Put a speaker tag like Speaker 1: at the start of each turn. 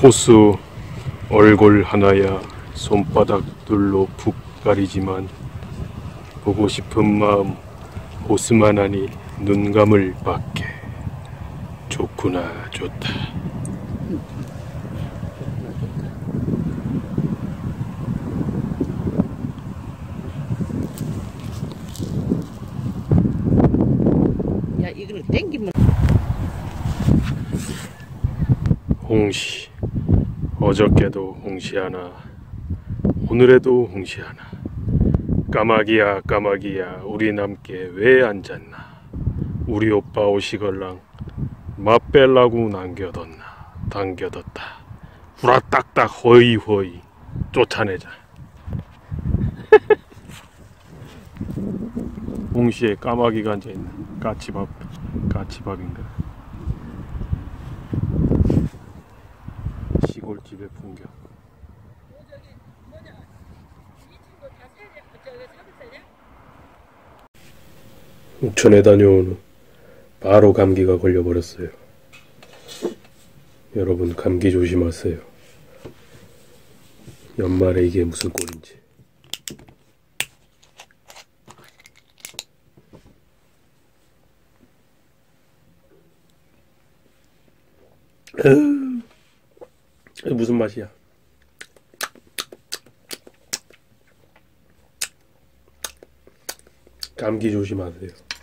Speaker 1: 호수 얼굴 하나야 손바닥들로 푹 가리지만 보고 싶은 마음 호수만 하니 눈 감을 밖에. 좋구나, 좋다.
Speaker 2: 야, 이걸 땡기면
Speaker 1: 홍시. 어저께도 홍시 하나, 오늘에도 홍시 하나. 까마귀야 까마귀야 우리 남께 왜 앉았나. 우리 오빠 오시걸랑 맛뺄라고 당겨뒀다. 후라딱딱 허이허이 쫓아내자. 홍시에 까마귀가 앉아있나. 까치밥인가. 시골집의 풍경. 옥천에 다녀온 후 바로 감기가 걸려버렸어요. 여러분, 감기 조심하세요. 연말에 이게 무슨 꼴인지. 무슨 맛이야? 감기 조심하세요.